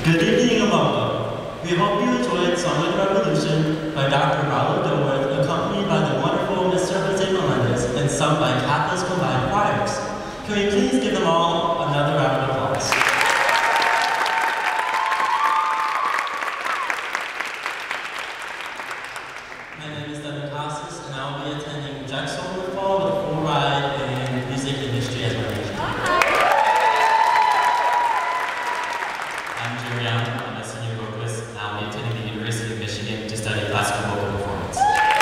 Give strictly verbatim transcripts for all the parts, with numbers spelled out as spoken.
Good evening and welcome. We hope you enjoyed Song of the Revolution by Doctor Raul Dilworth, accompanied by the wonderful Mister Jose Melendez, and sung by Catholic Combined Choirs. Can we please give them all another round of applause? My name is Devin Casas, and I'll be attending Jackson in the fall with a full ride in music industry as my major. I'm Jerry Young. I'm a senior vocalist, and I'll be attending the University of Michigan to study classical vocal performance.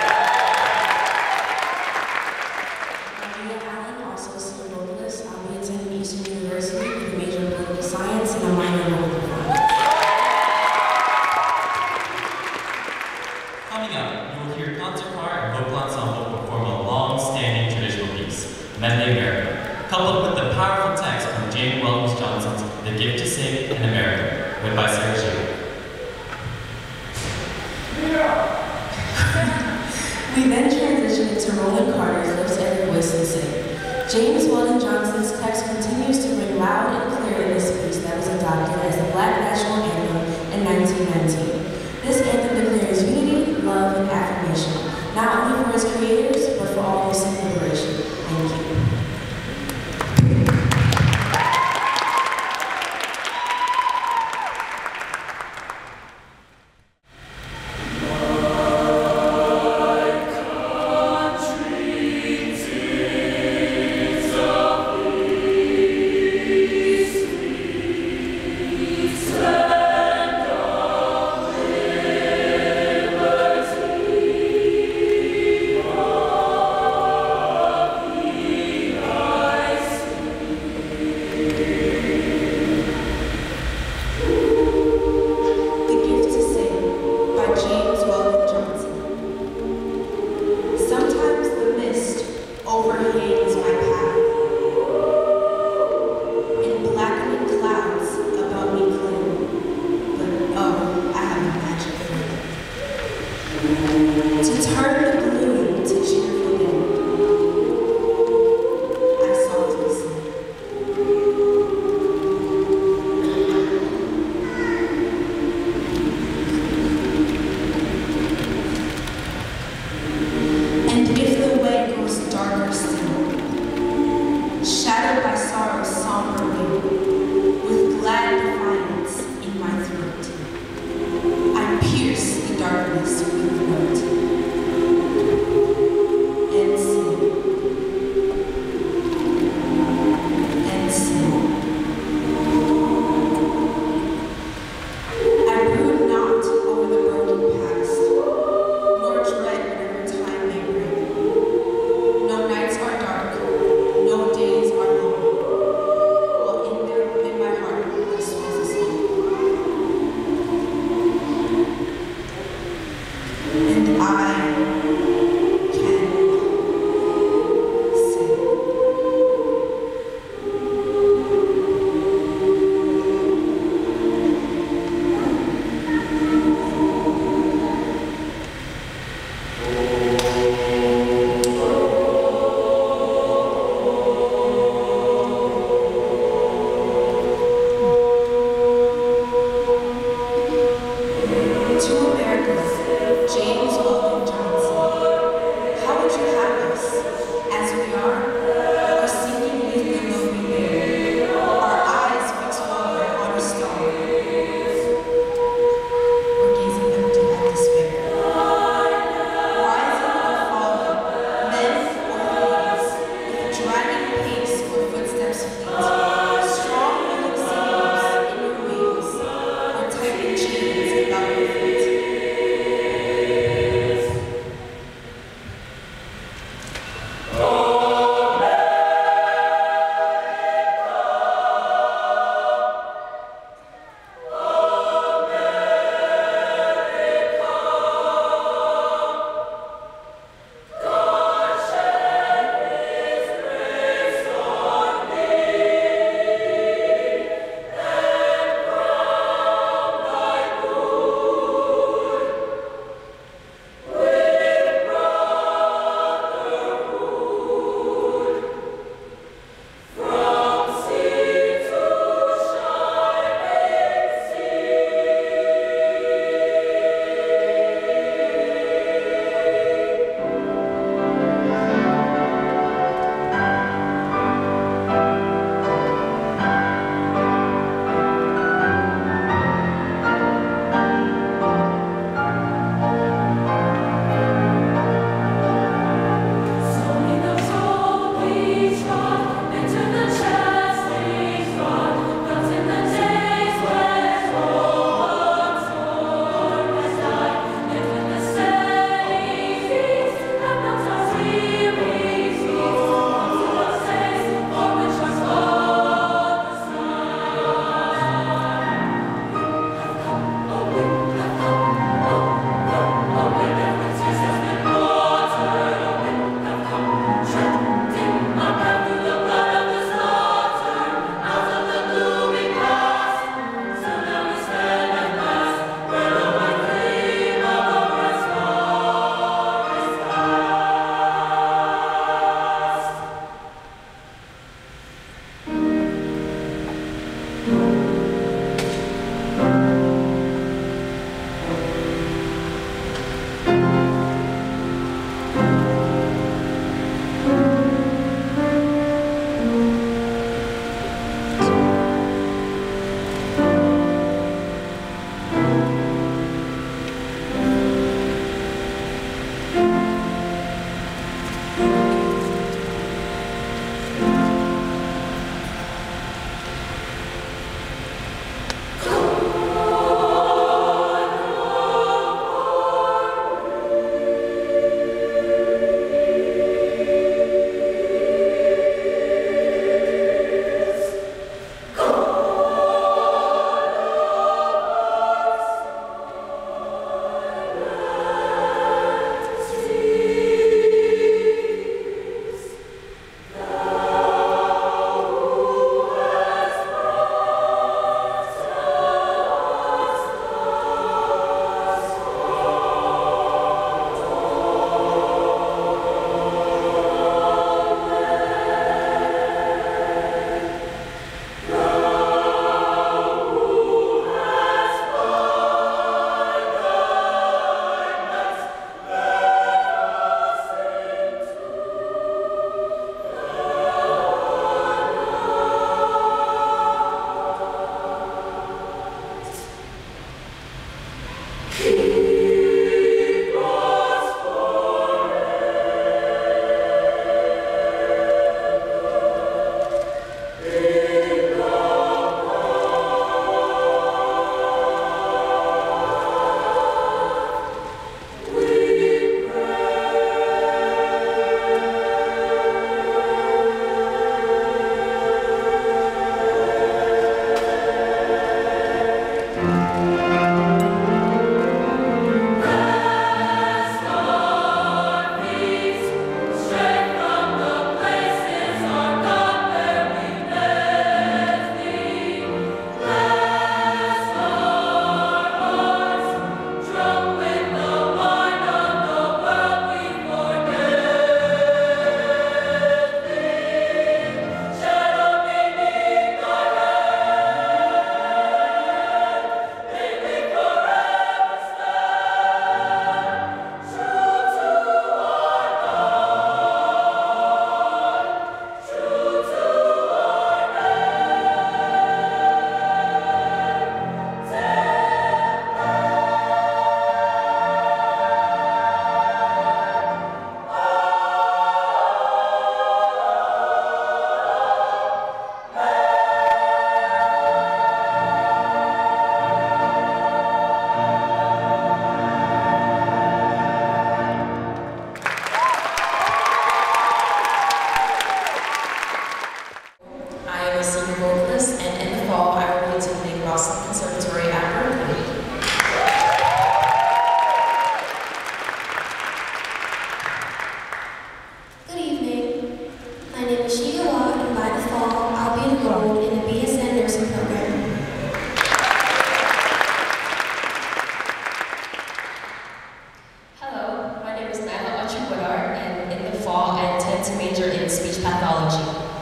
I'm Leah Allen, also a senior vocalist. I'll be attending Eastern University with a major in political science and a minor in vocal performance. Coming up, you will hear concert choir and vocal ensemble perform a long-standing traditional piece, Medley America, coupled with the powerful text from Jane Wells Johnson's The Gift to Sing in America, read by Sarah Schuh. We then transitioned to Roland Carter's Lift Every Voice and Sing. James Weldon Johnson's text continues to ring loud and clear in this piece that was adopted as the Black National Anthem in nineteen nineteen. This anthem declares unity, love, and affirmation, not only for its creators, but for all who seek liberation. Thank you. Country, senior vocalist, and in the fall, I will be attending Boston Conservatory at Berkeley. Good evening. My name is Shiga Watt, and by the fall, I'll be enrolled in a B S N nursing program. Hello, my name is Nyla Archie-Woodard, and in the fall, I intend to major in speech pathology.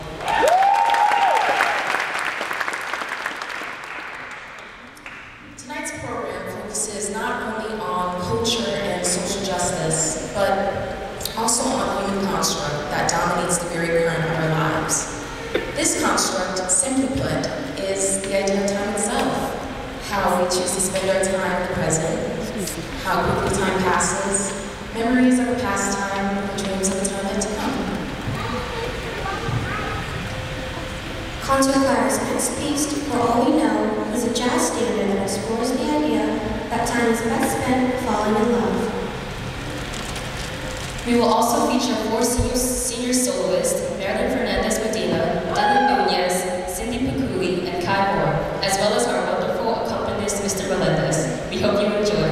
Tonight's program focuses not only on culture and social justice, but also on the human construct that dominates the very current of our lives. This construct, simply put, is the idea of time itself. How we choose to spend our time in the present, how quickly time passes, memories of a past time, and dreams of a time yet to come. Concert Class Next Piece, For All We Know, is a jazz standard that explores the idea that time is best spent falling in love. We will also feature four senior, senior soloists, Marilyn Fernandez Medina, Dylan Nunez, Cindy Pacui, and Kai Moore, as well as our wonderful accompanist, Mister Melendez. We hope you enjoy.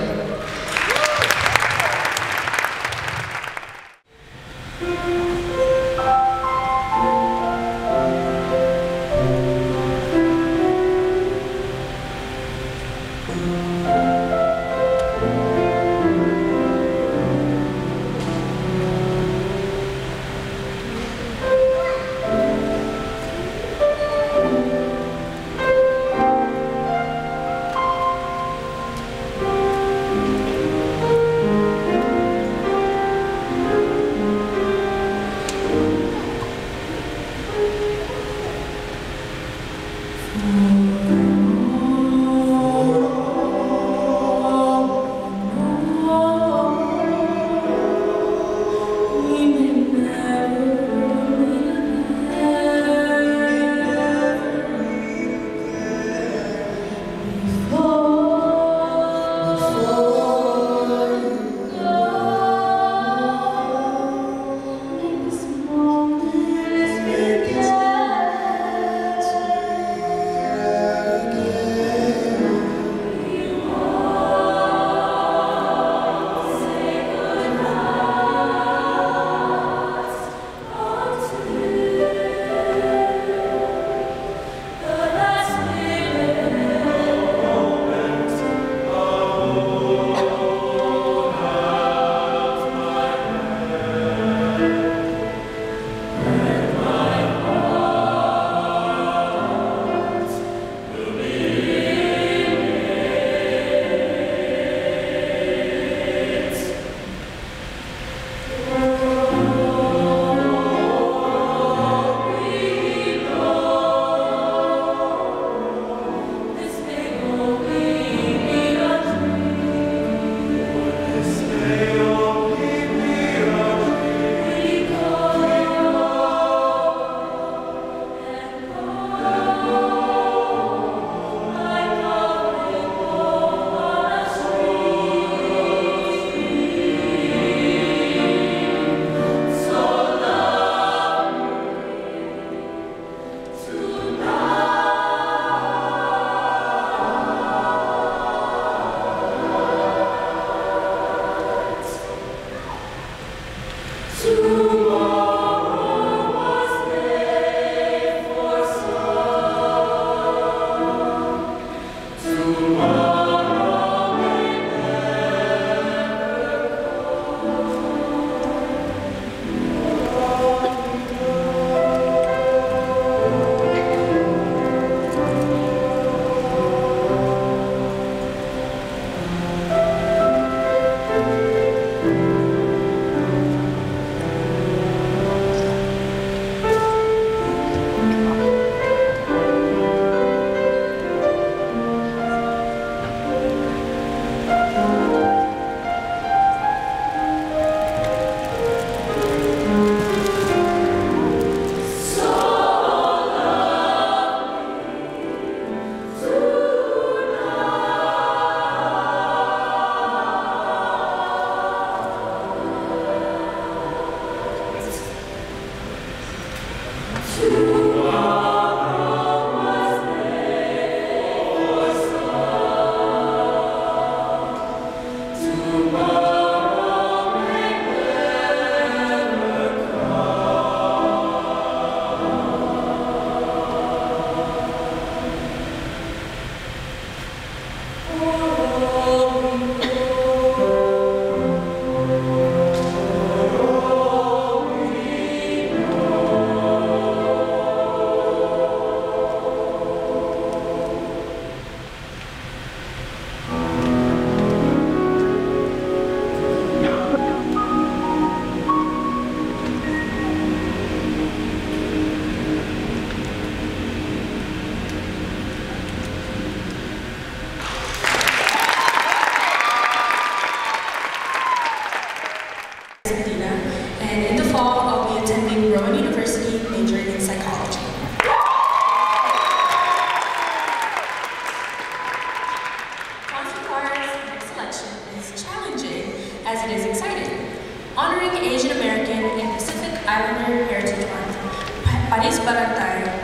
This moment we get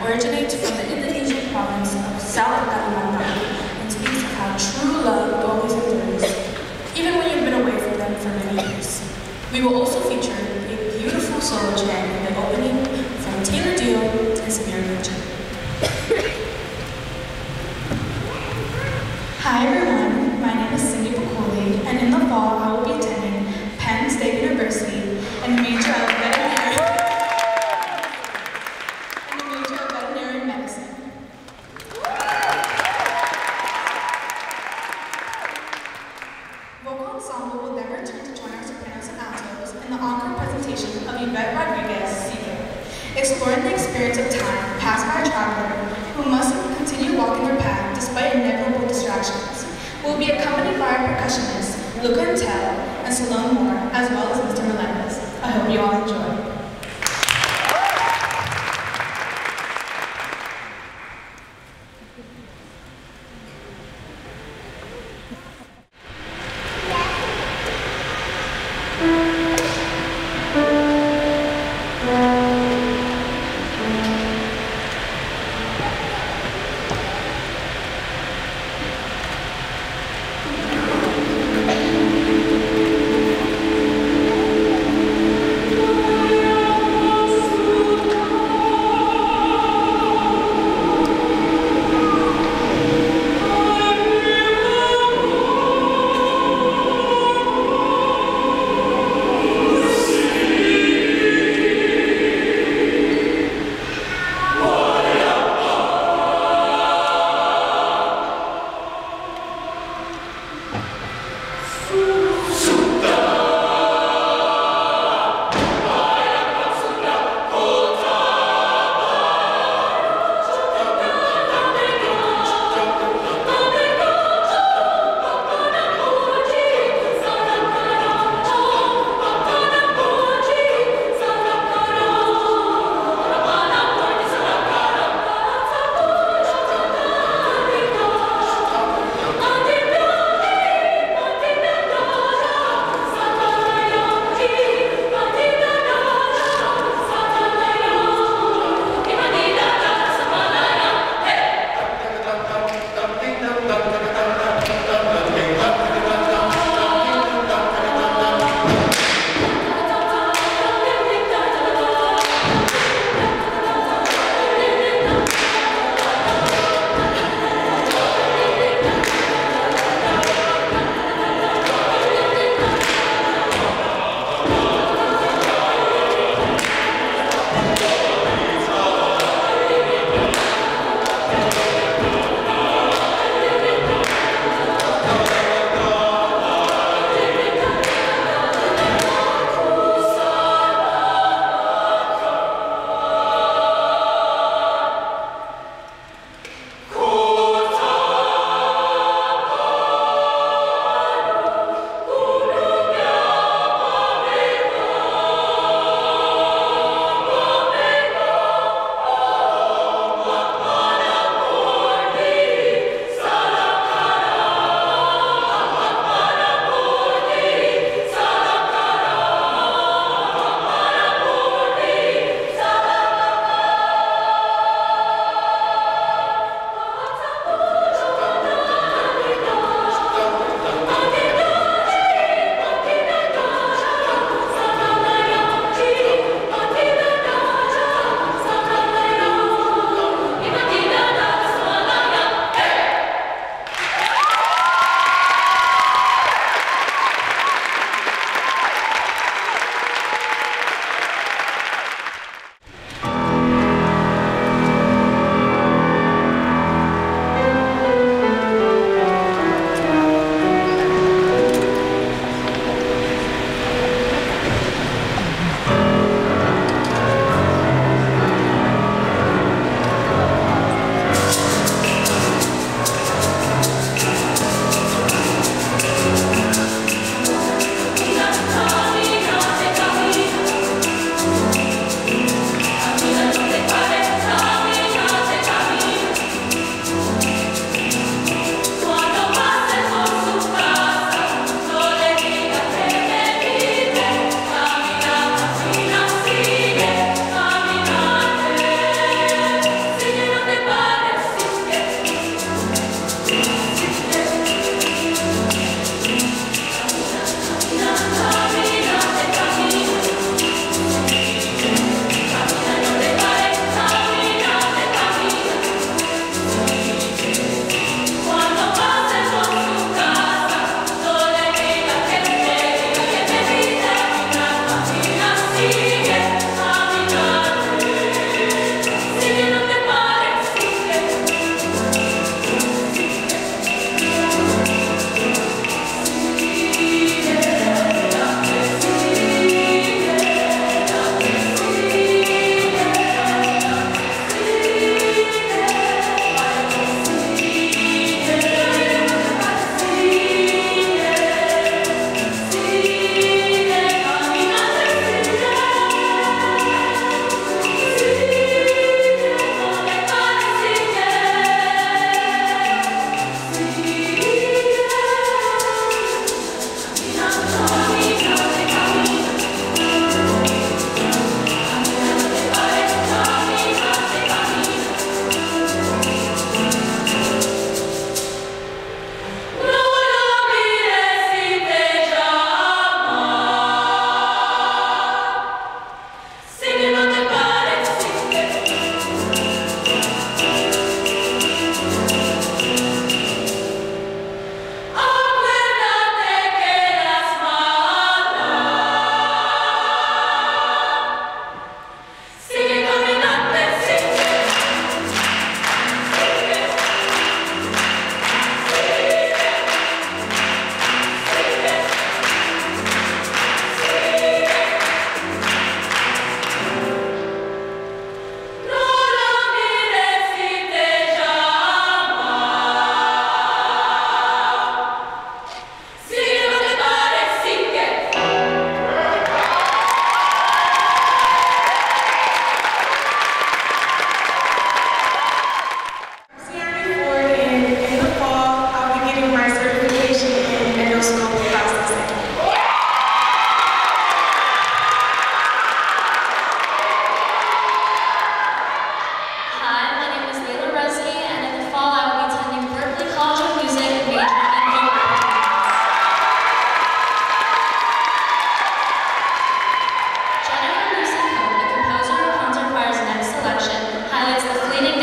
originates from the Indonesian province of South Kalimantan and speaks of how true love always endures, even when you've been away from them for many years. We will also feature a beautiful solo chant in the opening from Taylor Dio and Samir Mitchell. Hi everyone, my name is Cindy Bacoli, and in the fall I will be attending Penn State University in the major of veterinary, in the major of veterinary medicine. Vocal ensemble will then return to join our sopranos and altos in the encore presentation of Yvette Rodriguez, Seeker, exploring the experience of time passed by a traveler who must continue walking their path despite inevitable distractions. We'll be accompanied by our percussionists, Luca Intel and Salone Moore, as well as Mister Melendez. I hope you all enjoy. Thank you.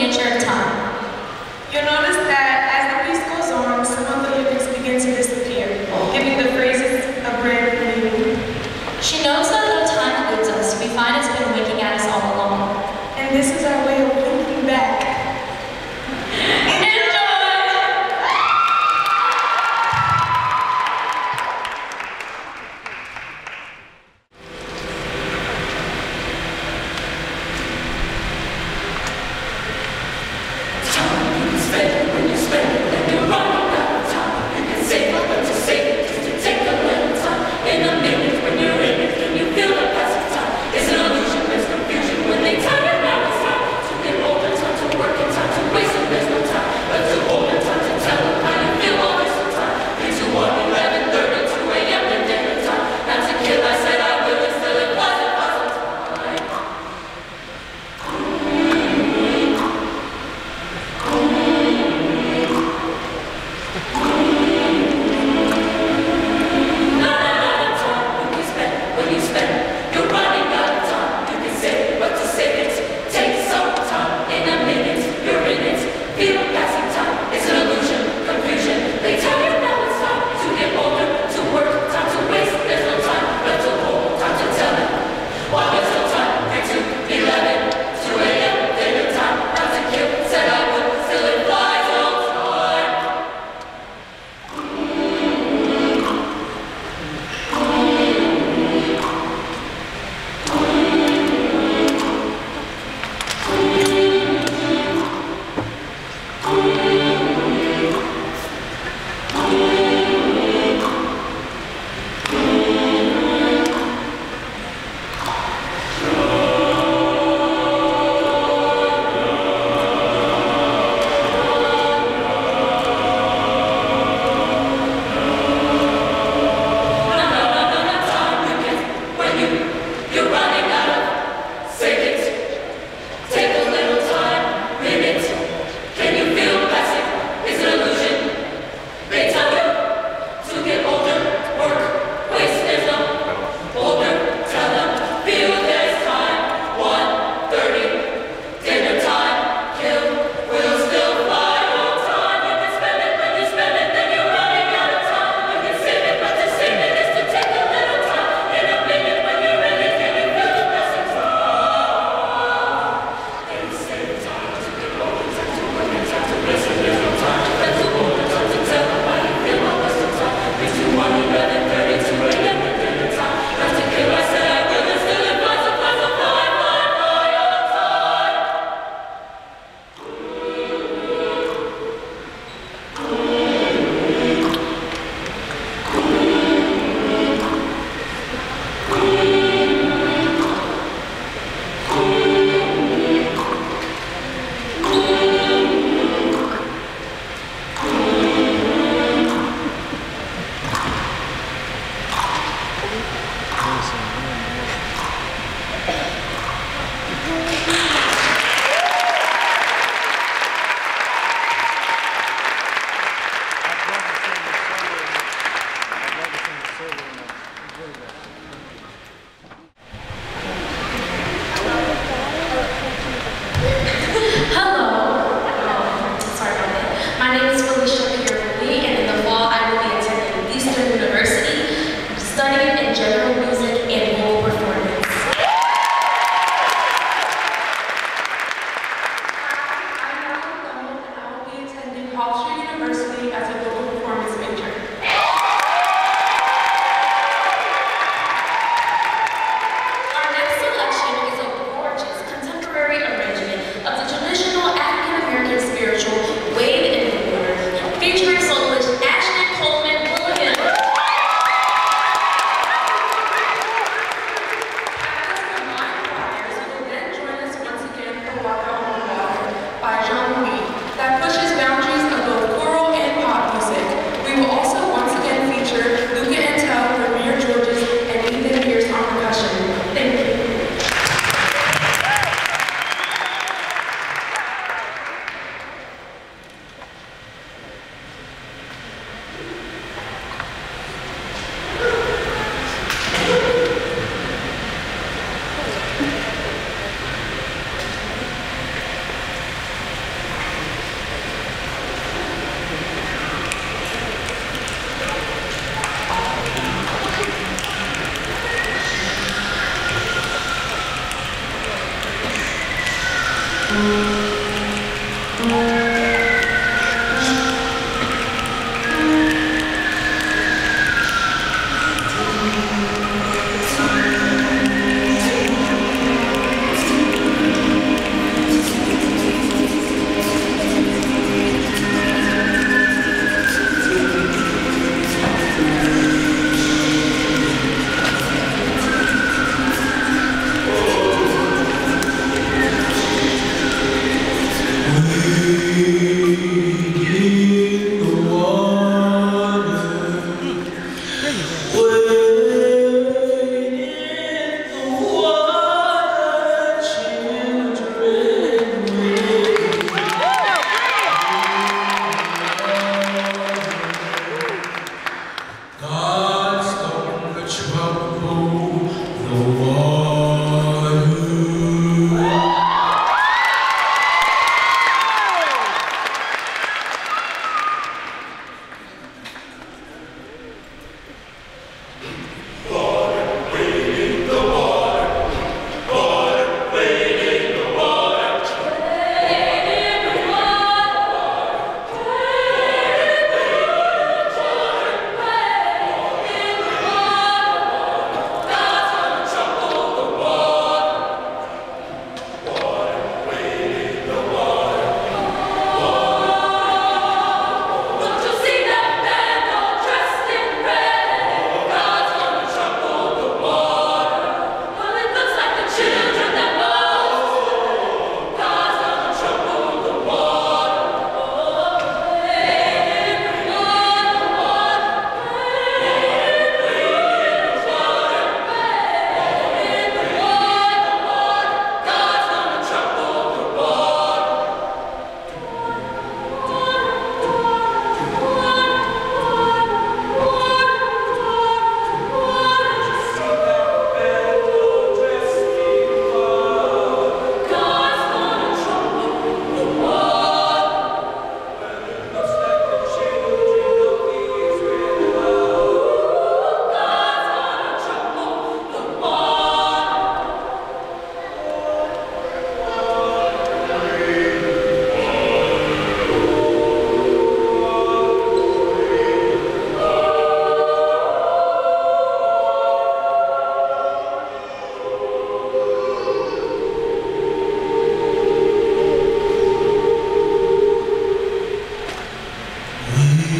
nature of time. You'll notice that as the piece goes on, some of the lyrics begin to disappear, giving the phrases a brand new meaning. She knows that though time eludes us, we find it's been winking at us all along. And this is our way of looking back. Time is fed.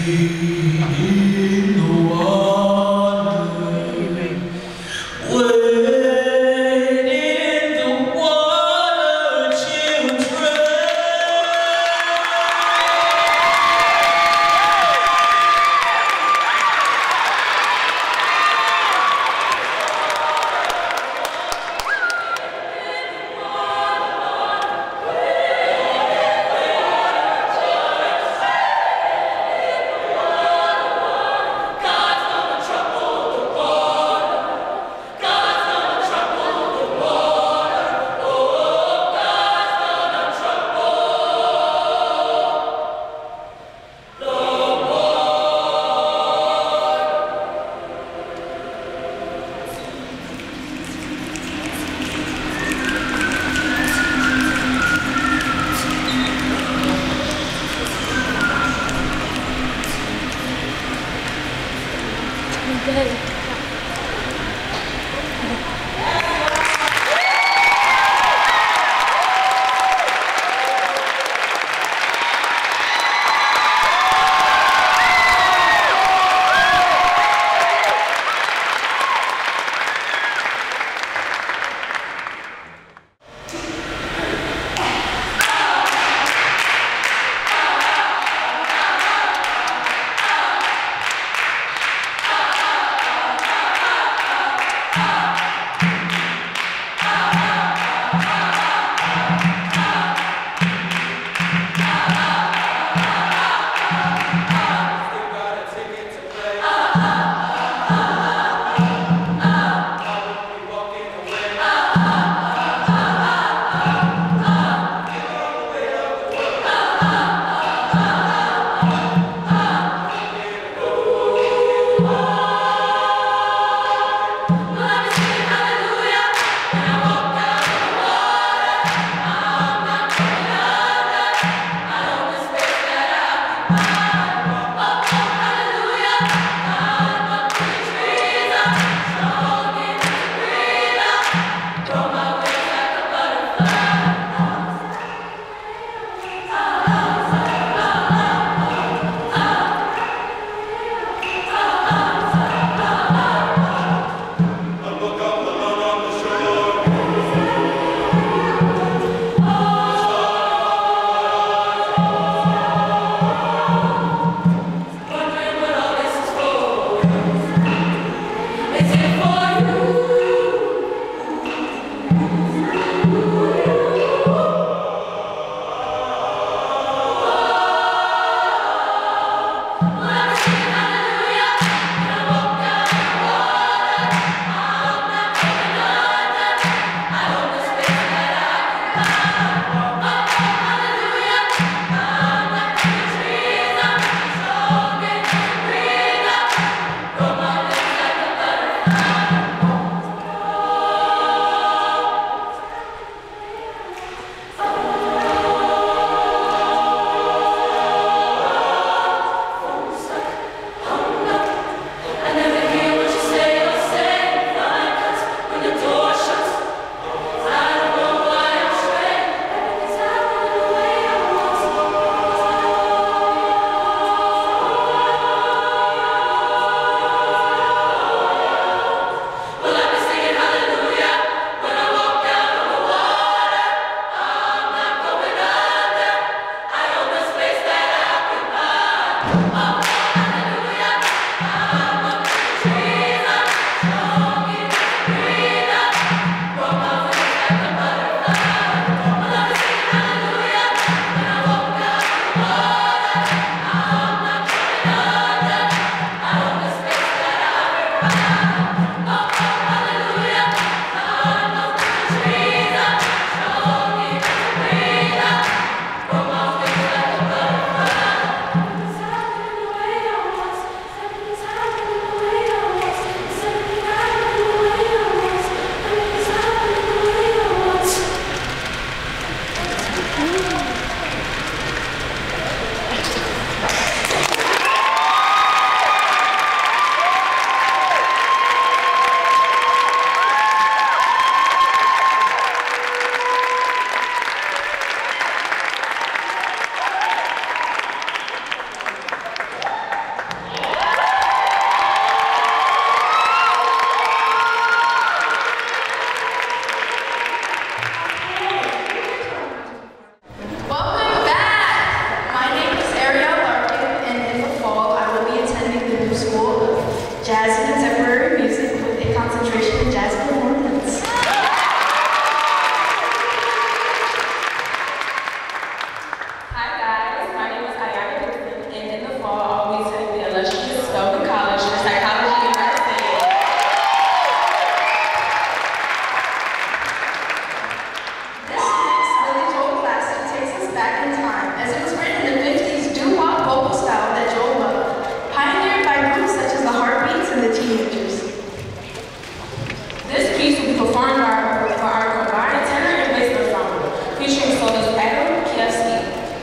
Wait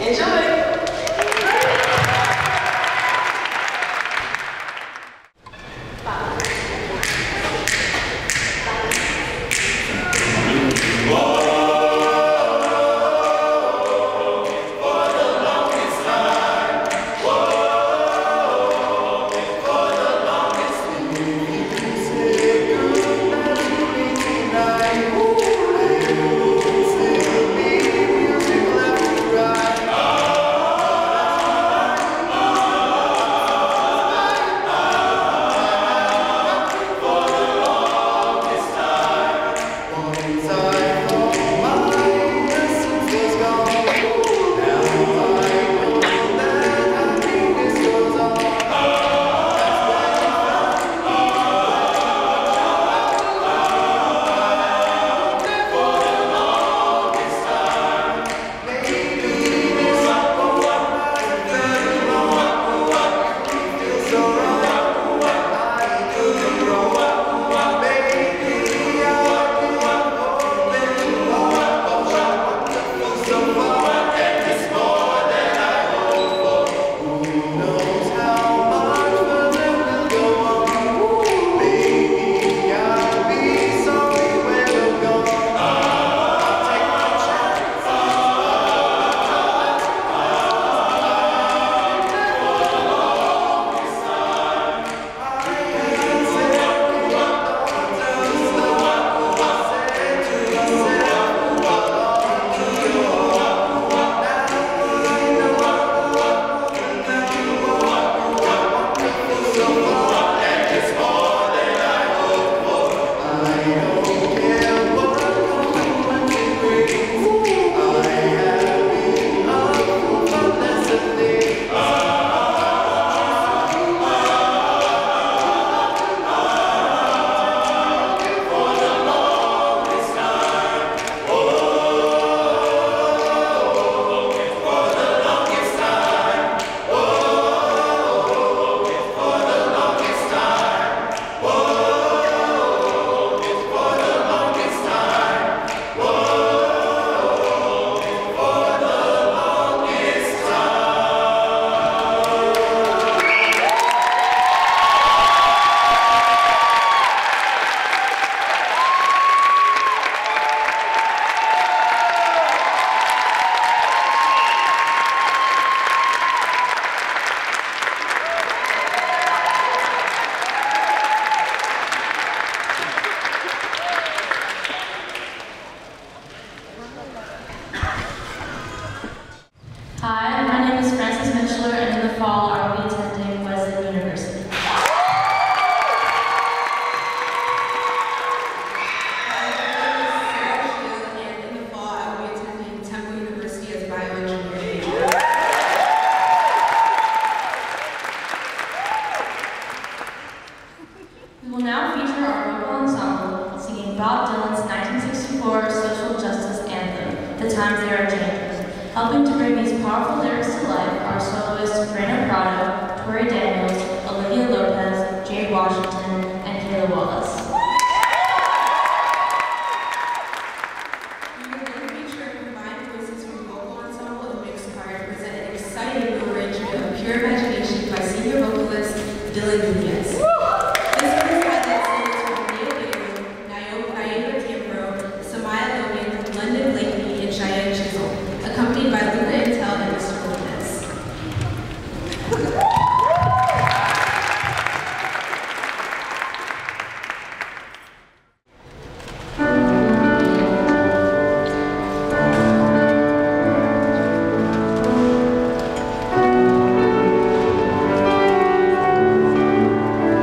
Enjoy! Hi, my name is Frances Mitchler, and in the fall I will be attending Wesleyan University. And in the fall, I will be attending Temple University as bioengineering. We will now feature our vocal ensemble singing Bob Dylan's nineteen sixty-four social justice anthem, The Times They Are Changing. Helping to bring these powerful lyrics to life are soloists Brandon Prado, Tori Daniels, Olivia Lopez, Jade Washington, and Kayla Wallace. We will then feature combined voices from vocal ensemble and mixed choir to present an exciting new arrangement of Pure Imagination by senior vocalist Dylan Nunez. This is by lead singers from Neil Bailey, Naomi Kimbrough, Samaya Logan, London Blakely, and Cheyenne Chisholm, accompanied by Luna Intel and Mister Lopez. Thank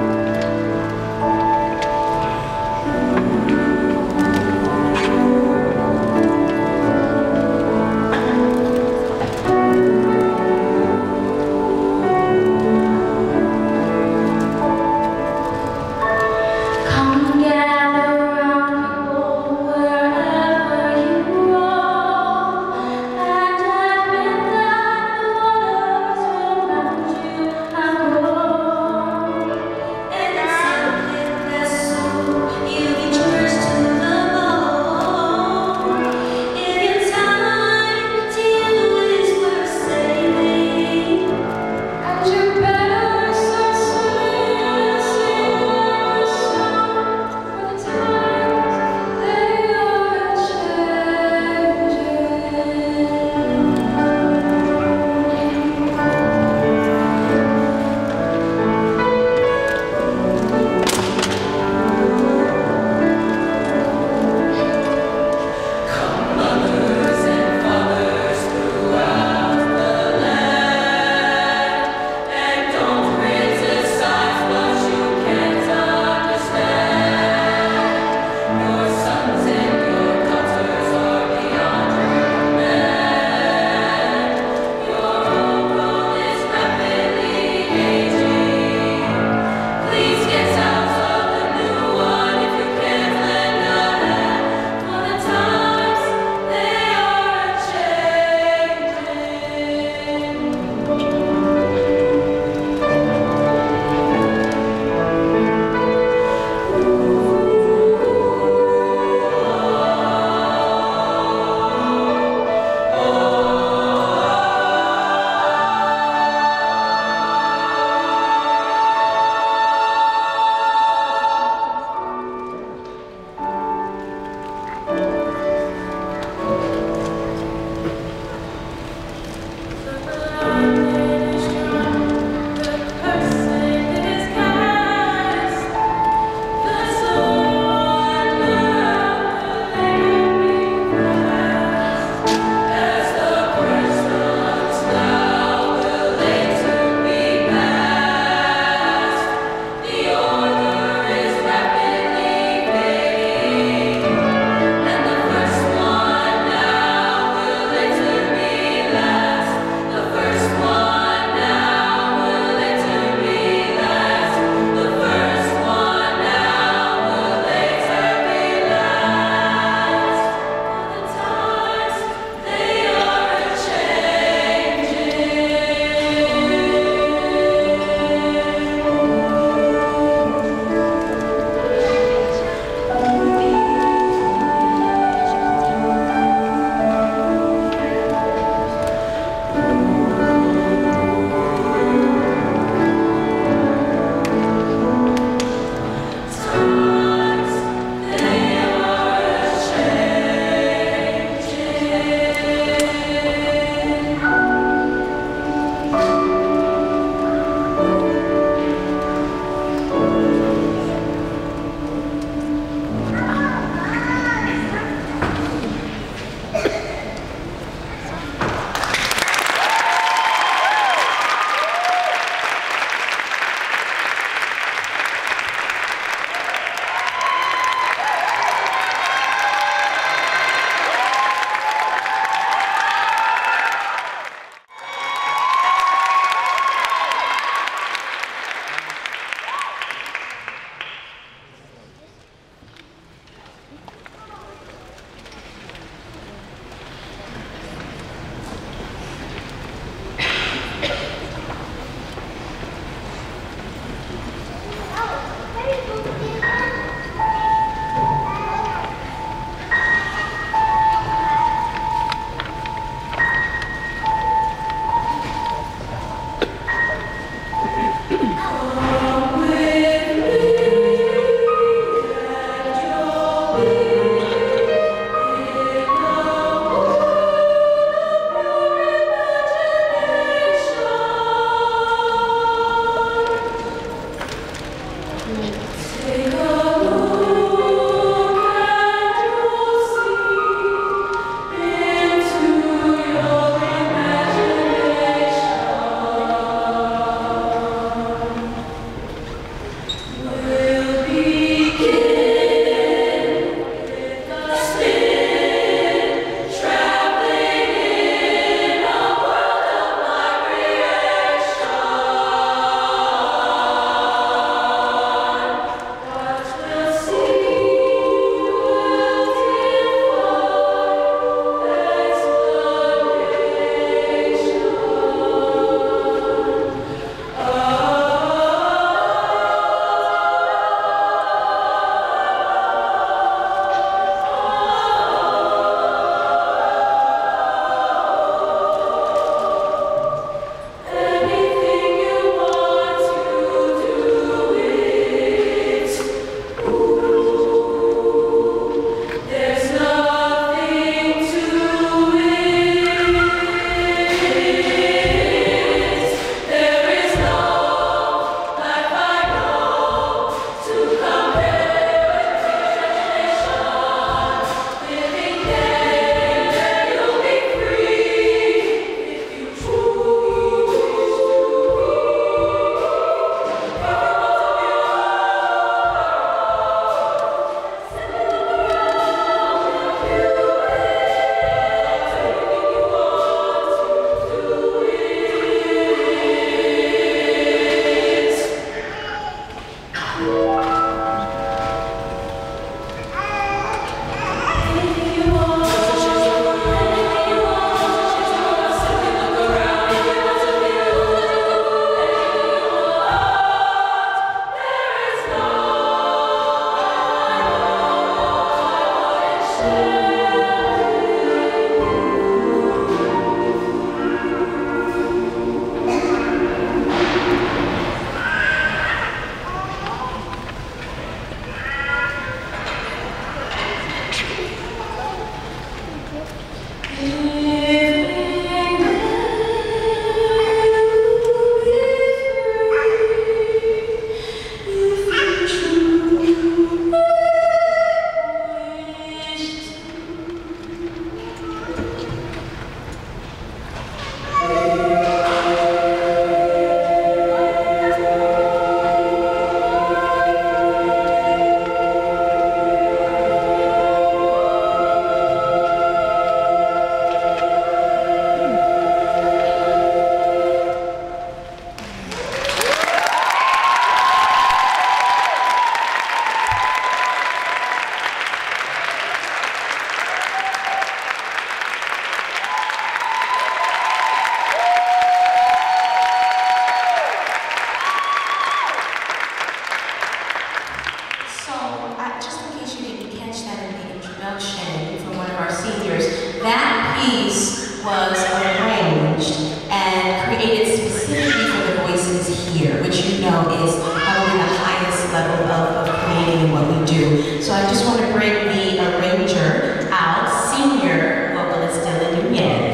created specifically for the voices here, which you know is probably the highest level of, of creating what we do. So I just want to bring the arranger out, senior vocalist Dylan Nunez.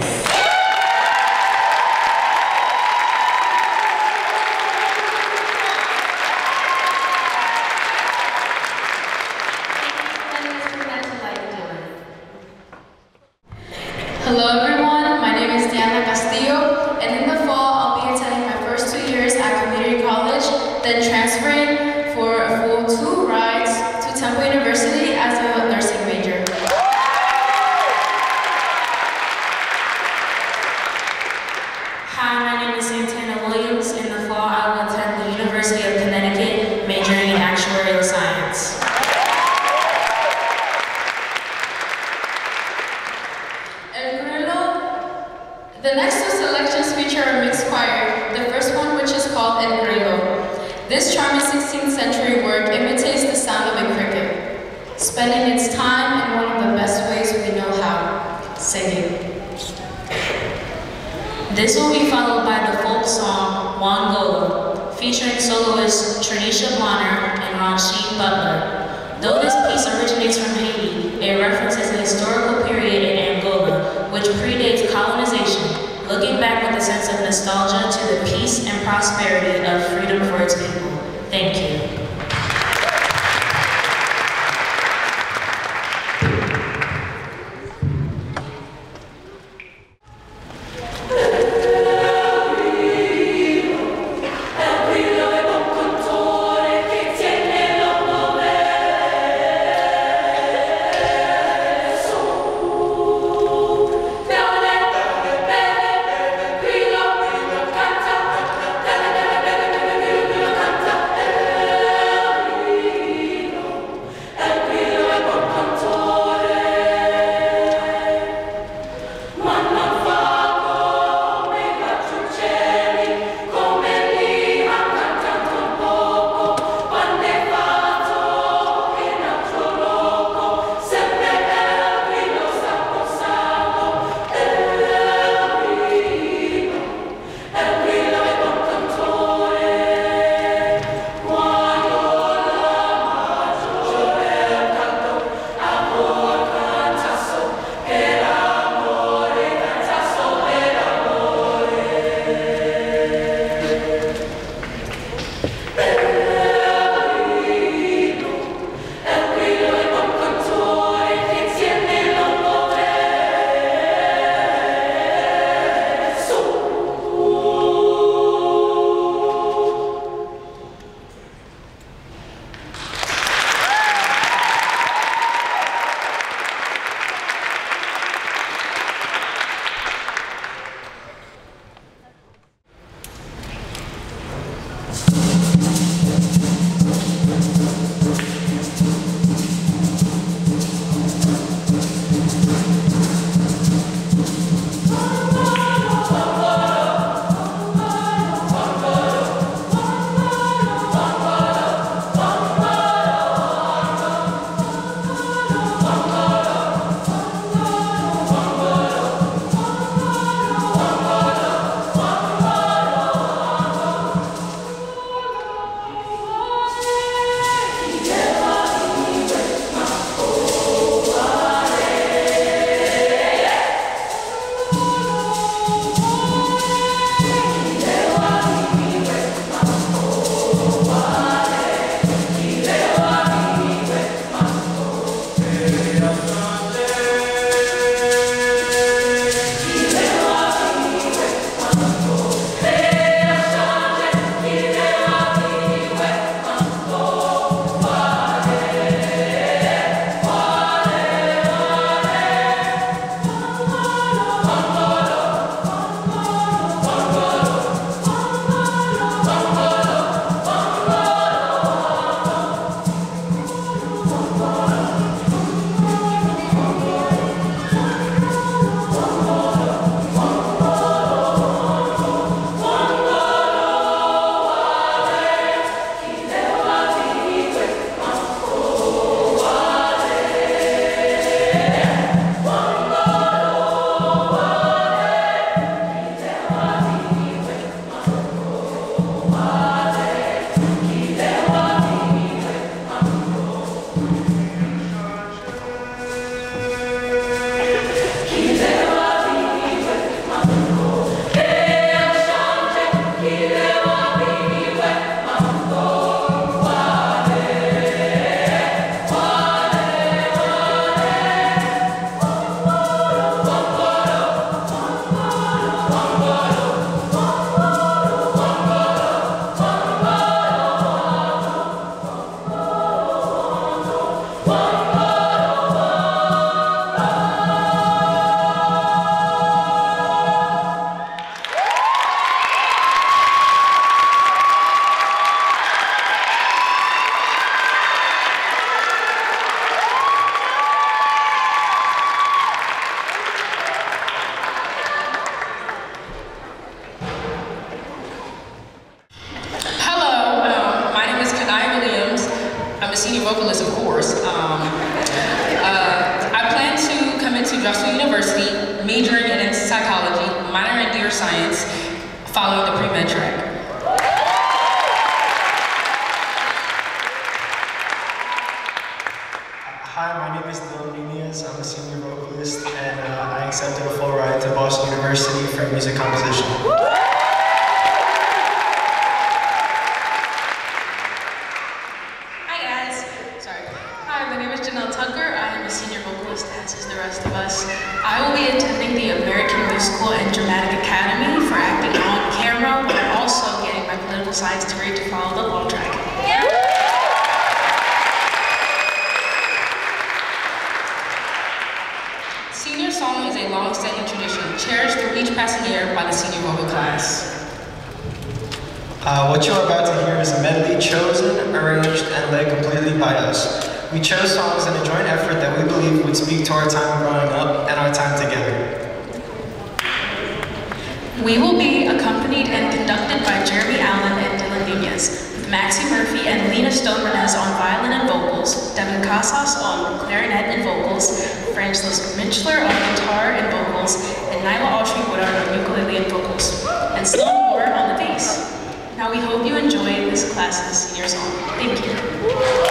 Hello everyone, my name is Diana Castillo, and in the fall I'll be attending my first two years at community college, then transferring for a full two rides to Temple University as a nursing major. Hi, my name is Santana Williams. In the fall I will attend the University of Connecticut, majoring in actuarial science. The next two selections feature a mixed choir, the first one which is called El Grillo. This charming sixteenth century work imitates the sound of a cricket, spending its time in one of the best ways we know how, singing. This will be followed by the folk song Juan Gola, featuring soloists Trinisha Bonner and Rashid Butler. Though this piece originates from Haiti, it references a historical period in Angola, which predates colonization, looking back with a sense of nostalgia to the peace and prosperity of freedom for its people. Thank you. senior vocalist, of course. Um, uh, I plan to come into Drexel University, majoring in psychology, minoring in deer science, following the pre-med track. Hi, my name is Dylan Nunez. I'm a senior vocalist, and uh, I accepted a full ride to Boston University for music composition. Hi guys. Sorry. Hi, my name is Janelle Tucker. I am a senior vocalist, as is the rest of us. I will be attending the American Musical and Dramatic Academy for acting on camera, while also getting my political science degree to follow the law track. Senior song is a long-standing tradition, cherished through each passing year by the senior vocal class. Uh, what you're about to hear is a medley chosen, arranged, and led completely by us. We chose songs in a joint effort that we believe would speak to our time growing up and our time together. We will be accompanied and conducted by Jeremy Allen and Dylan Nunez, with Maxie Murphy and Lena Stonemanez on violin and vocals, Devin Casas on clarinet and vocals, Francis Mitchler on guitar and vocals, and Nyla Autry Woodard on ukulele and vocals, and Sloan Moore on the bass. Now we hope you enjoy this class's senior song. Thank you.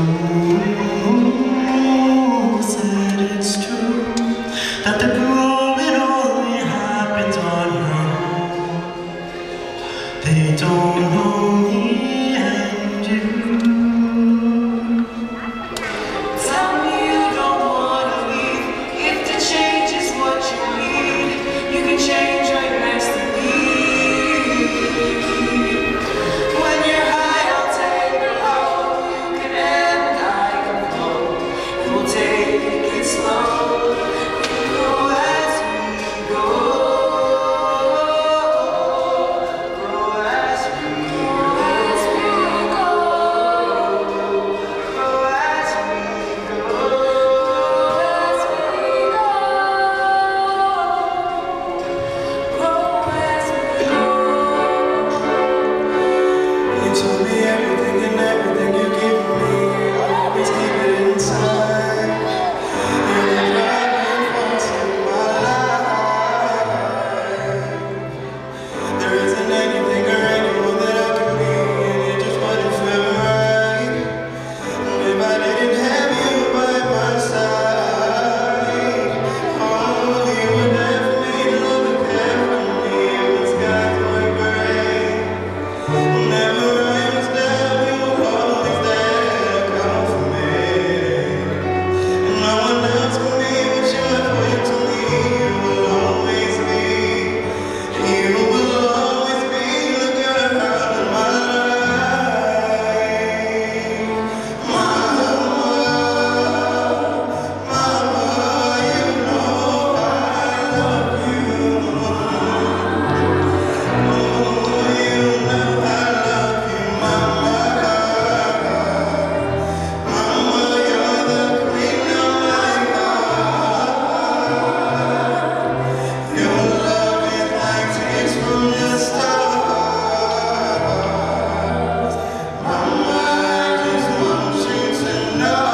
Who said it's true that the growing only happens on your own? They don't know me and you. Tell me you don't wanna leave. If the change is what you need, you can change right next to me. When you're high, I'll take the road. You can ebb and I can flow, and we'll take it slow. We grow as we go. Grow as we go. Grow as we go. You told me everything and everything you give me, always keep it inside. You're the driving force in my life. There isn't anything or anyone that I can be, and it just wouldn't feel right. And if I didn't have you by my side, oh, you would never need love and care from me when skies were gray. Whenever I was down, you were always there to come for me. And no one else can be what you have been to me. You will always be, you will always be the girl in my life. Mama, Mama, you know I love you. Oh, you know I love you, Mama. Mama, you're the queen of my heart. Your love is like tears from the stars. Mama, I just want you to know,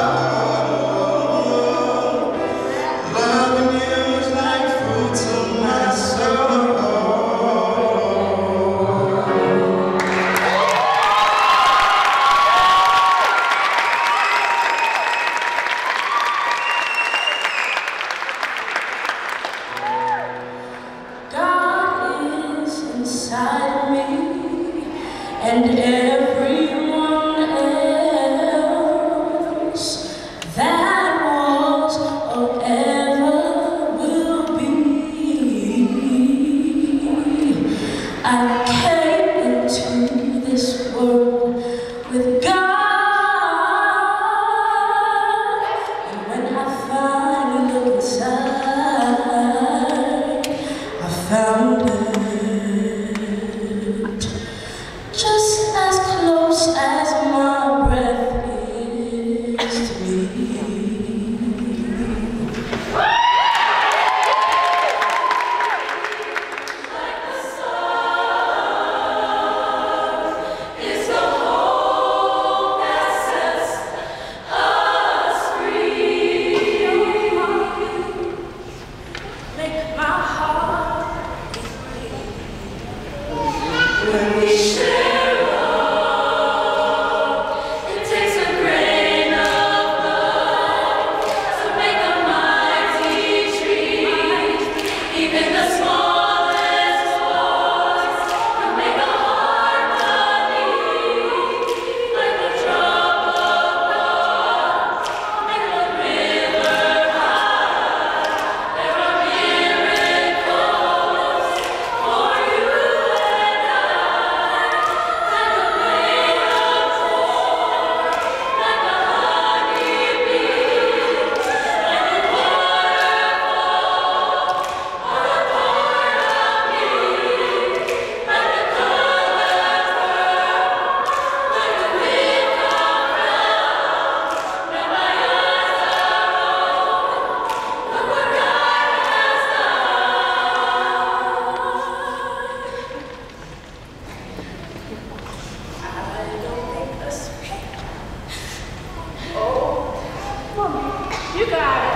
loving you is like food to my soul. God is inside of me, and everyone else that was or ever will be. I came into this world with God, and when I finally look inside, I found it just as close as my breath is to me. It's the hope that sets us free. Make my heart When we share love, it takes a grain of love to make a mighty tree. Even the smallest voice can make a heart beat. Like a drop of water, make a river high. There are miracles for you and I. Like a rain of joy, like a honeybee, like a waterfall, or a part of me. Like the colors burn, like the wind come round. When my eyes are open, look what God has You got it.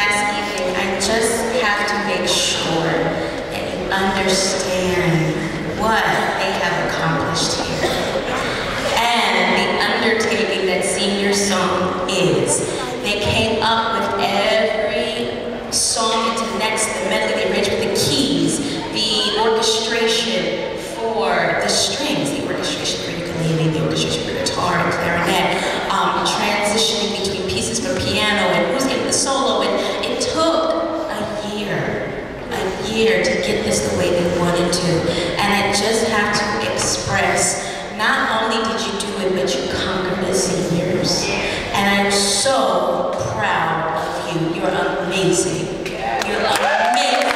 last evening, I just have to make sure that you understand what they have accomplished here. And the undertaking that Senior Song is. They came up with every song into next, the medley they arranged with the keys, the orchestration for the strings, the orchestration for ukulele, the orchestration for guitar and clarinet, um, transitioning between pieces for piano and who's getting the solo, and it took a year, a year to get this the way they wanted to. And I just have to express, not only did you do it, but you conquered the seniors. And I'm so proud of you. You're amazing. You're amazing.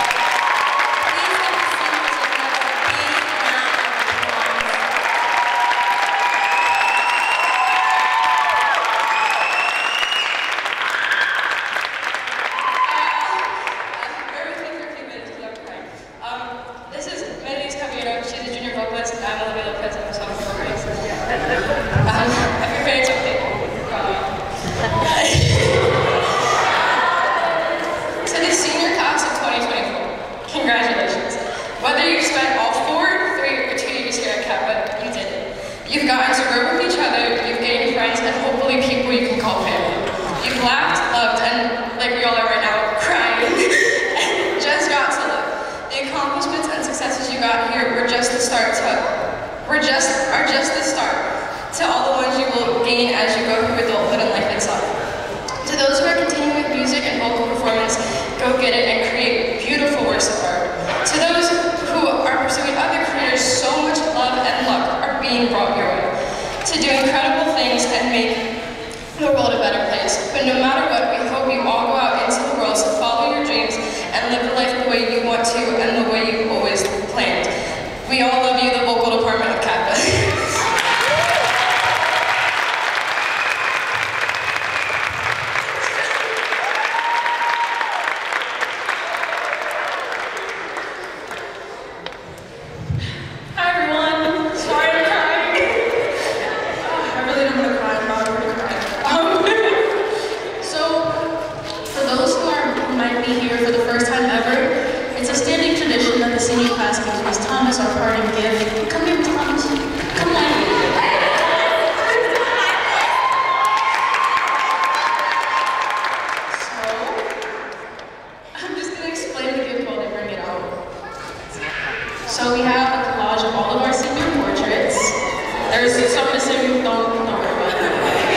You've gotten to grow with each other, you've gained friends, and hopefully people you can call family. You've laughed, loved, and like we all are right now, crying, and just got to live. The accomplishments and successes you got here were just the start to, were just, are just the start to all the ones you will gain as you go through adulthood and life itself. To those who are continuing with music and vocal performance, go get it and create beautiful works of art. To those who are pursuing other careers, so much love and luck are being brought your way. To do incredible things and make the world a better place. But no matter what, we hope you all go out into the world to follow your dreams and live the life the way you want to and the way you've always planned. We all love you, the vocal department of Kappa. So we have a collage of all of our senior portraits. There's some missing, don't, don't worry about that.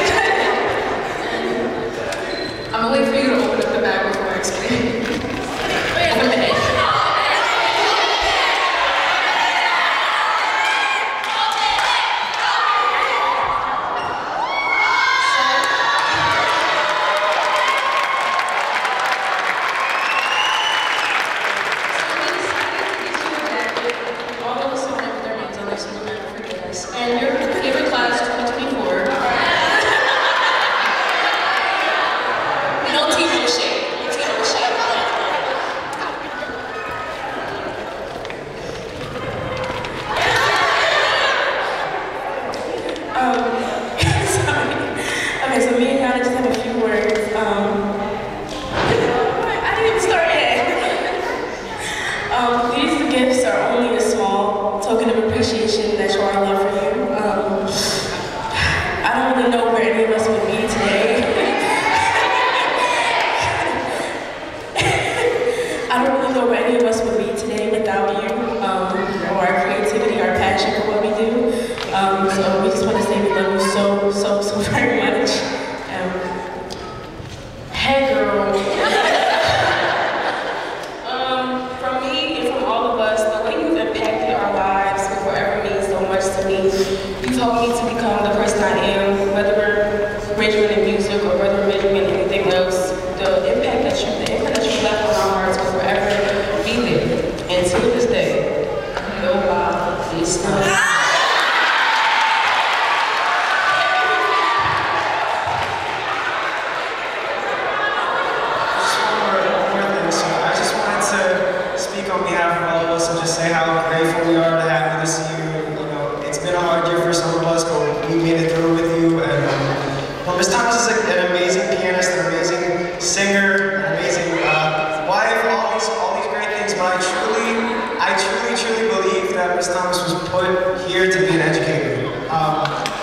I'm gonna wait for you to open up the bag before I explain. Open the egg. And your favorite class, twenty twenty-four. No tea, no shade. No tea, no shade. Um, sorry. Okay, so me and Yana just have a few words. Um, I didn't even start yet. um, these gifts are only a small token of appreciation that show our love for you. Um, I don't really know where any of us would be today. I don't really know where any of us would be today without you, um, or our creativity, our passion for what we do. Um, so we just want to say we love you so, so, so very much. Um, hey girl. um, from me and from all of us, the way you've impacted our lives will forever mean so much to me. You've helped me to become the person I am, whether we're majoring in music or whether we're majoring in anything else. The impact that you, the impact that you left on our hearts will forever be there. And to this day, nobody is not. On behalf of all of us and just say how grateful we are to have you this year. You know, it's been a hard year for some of us, but we made it through with you. And um, well, Miz Thomas is an amazing pianist, an amazing singer, an put here to be an educator. Um,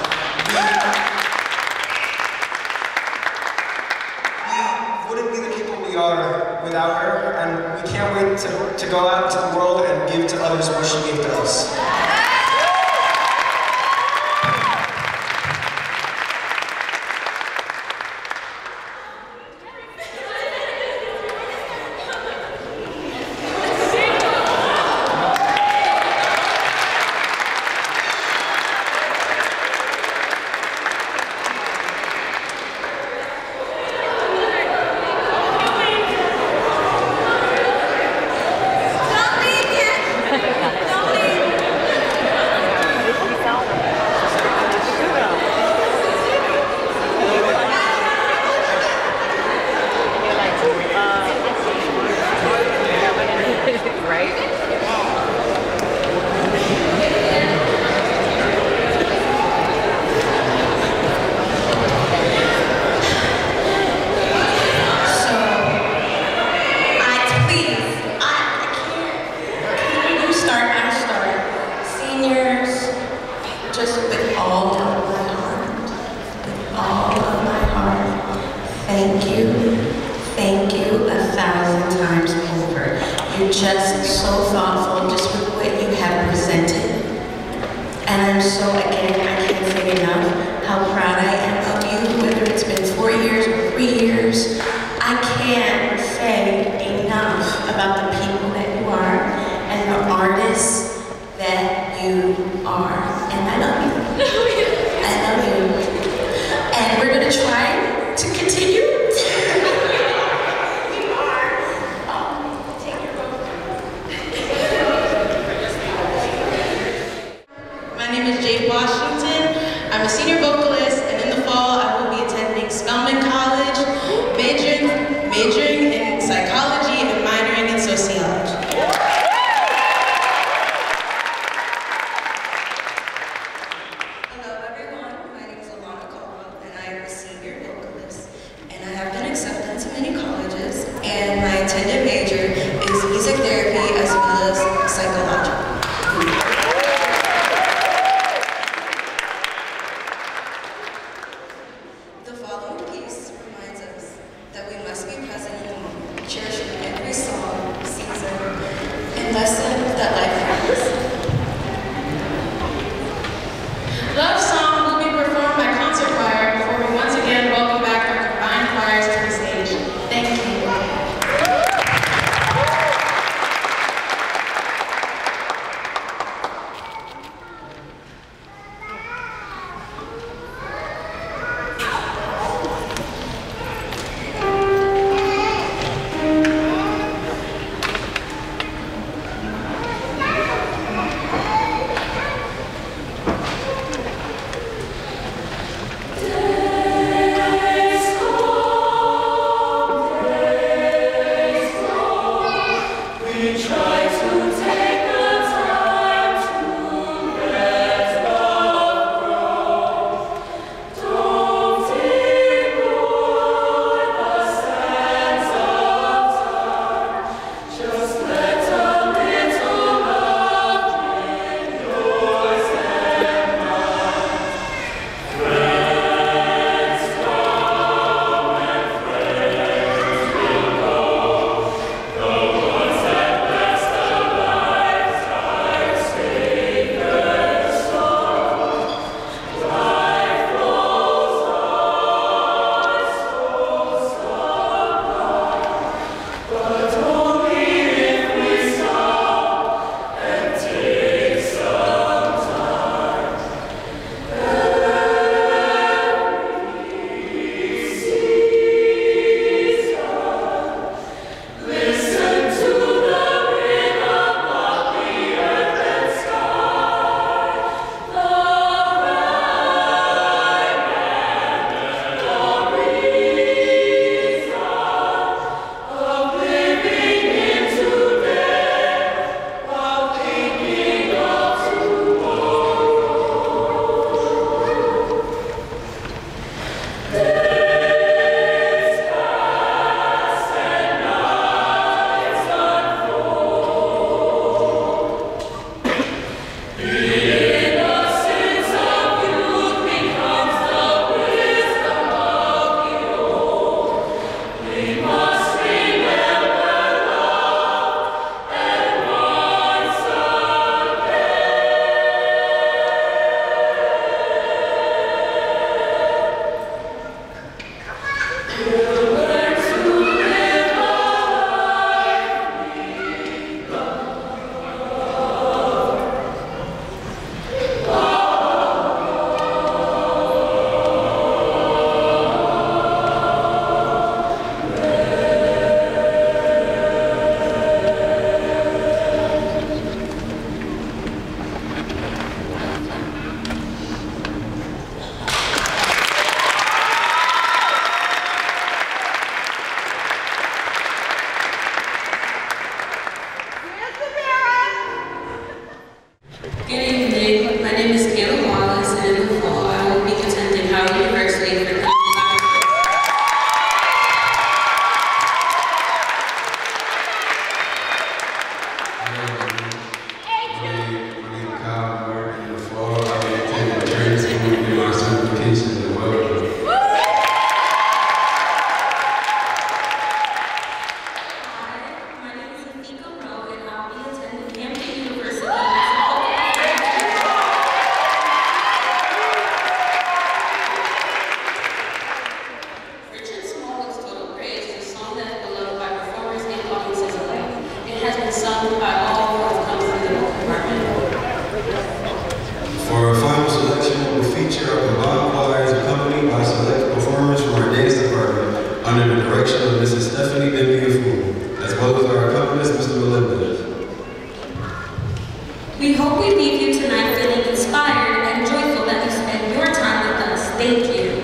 we wouldn't be the people we are without her, and we can't wait to, to go out into the world and give to others what she gave to us. Hello everyone, my name is Alana Caldwell and I am a senior. Thank you.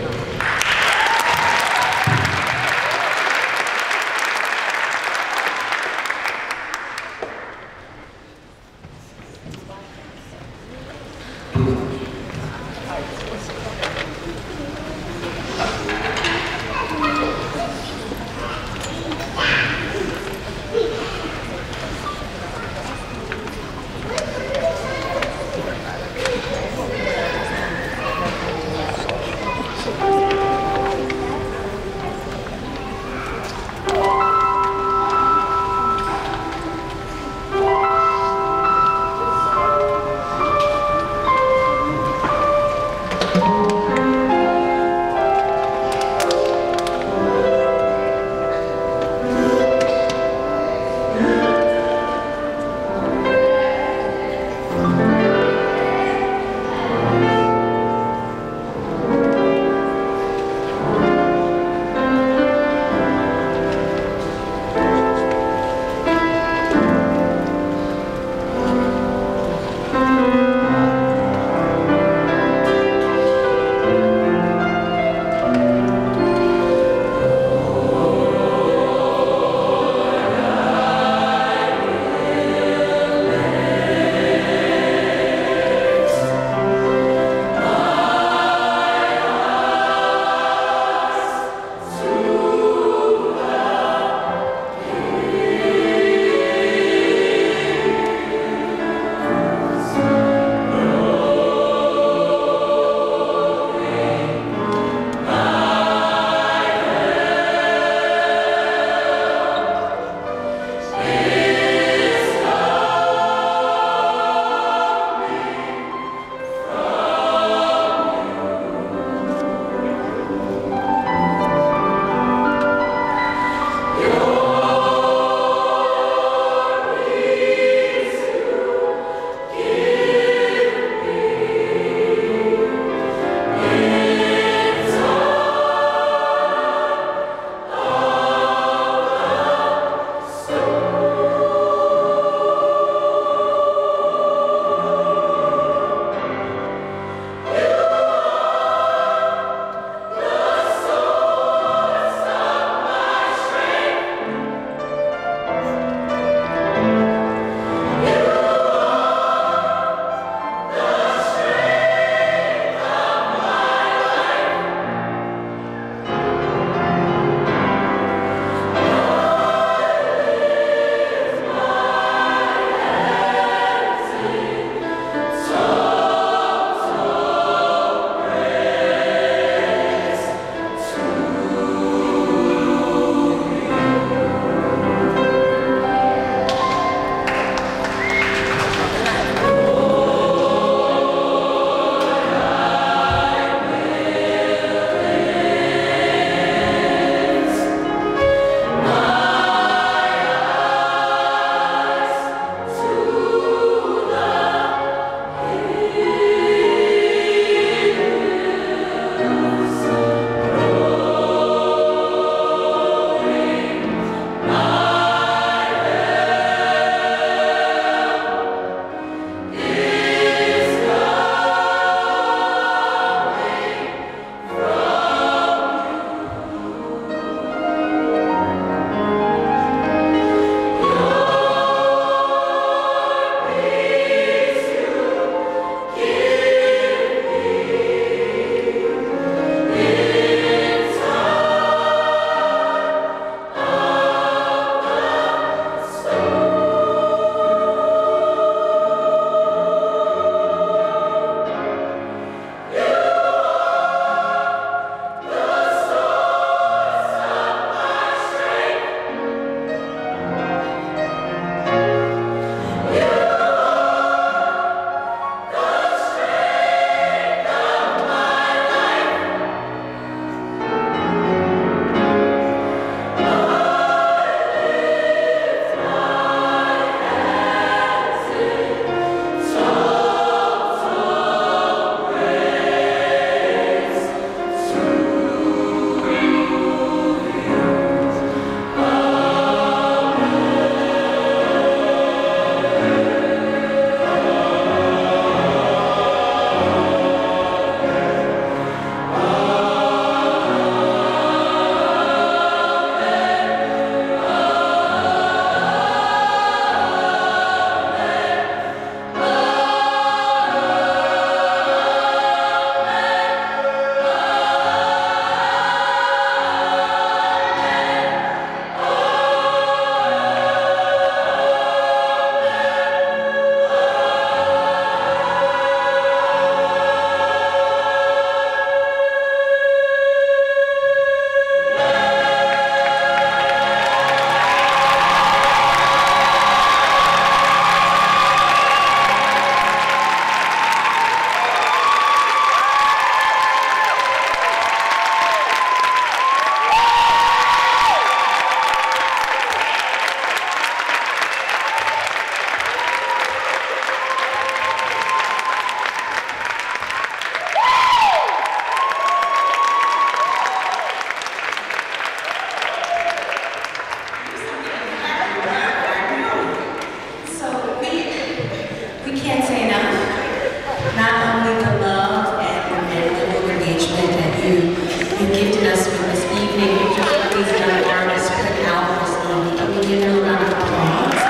you, you gifted us with this evening. Just for these young artists put out this evening. Can we give them a round of applause?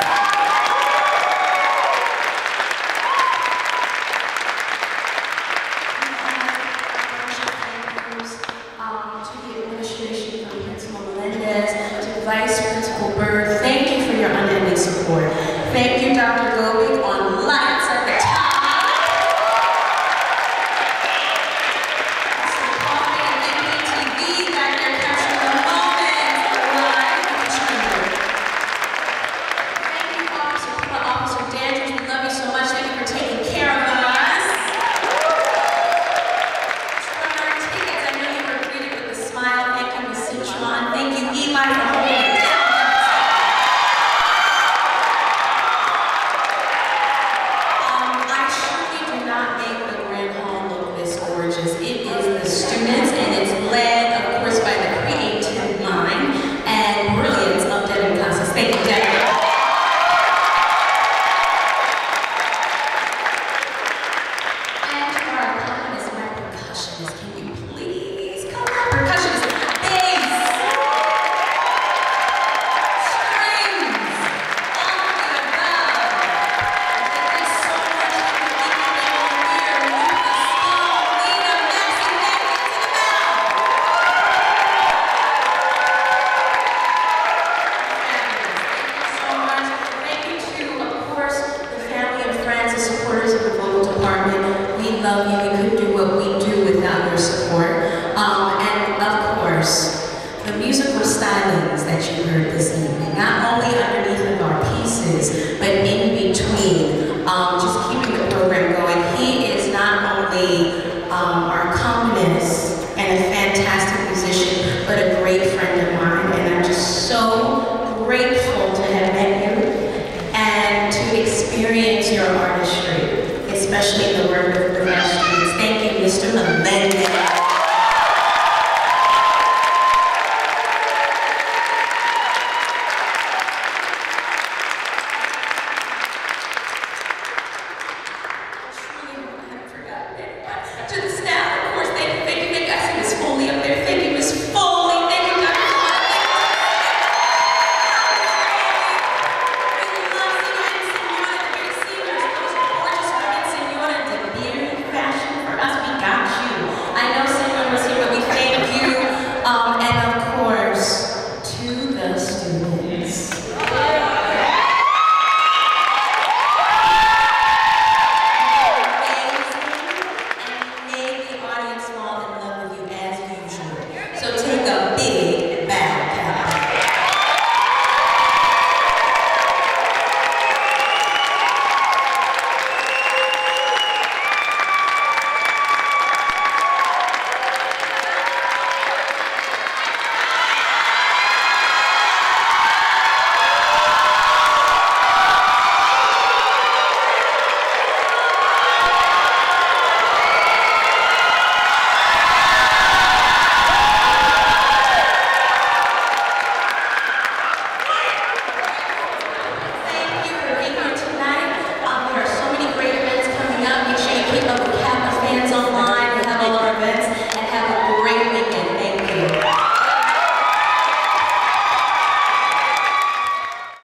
Um, to the administration, from Principal Melendez, to Vice Principal Bird, thank you for your unending support. Thank you, Doctor Gobic, on lights at the top. So coffee and M P T V back there capturing the moment live in the chamber. Thank you, Officer Pula, Officer Dandridge. We love you so much. Thank you for taking care of us. For our tickets, I know you were greeted with a smile. Thank you, Miz Citron. Thank you, Eli, for holding it down. It is the students and it's led